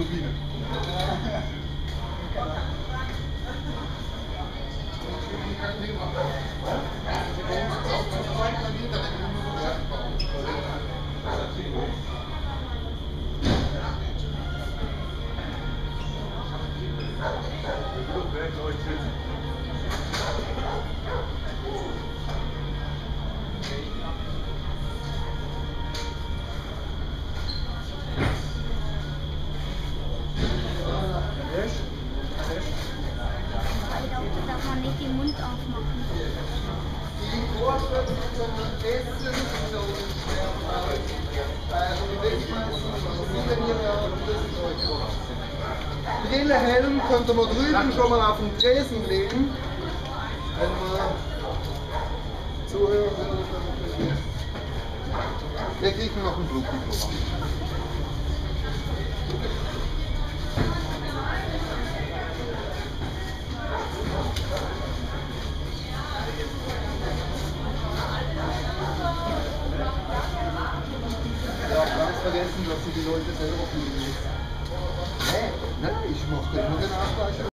Turbine. Darf man nicht den Mund aufmachen. Die Vorschriften zum Essen sind auch nicht schwer. Brille-Helm könnte man drüben schon mal auf den Tresen legen. Wenn man zuhören will. Wir kriegen noch ein Blutdiplom. Ja, ganz vergessen, dass sie die Leute selber fühlen. Nee, ich mache immer den Ausgleich.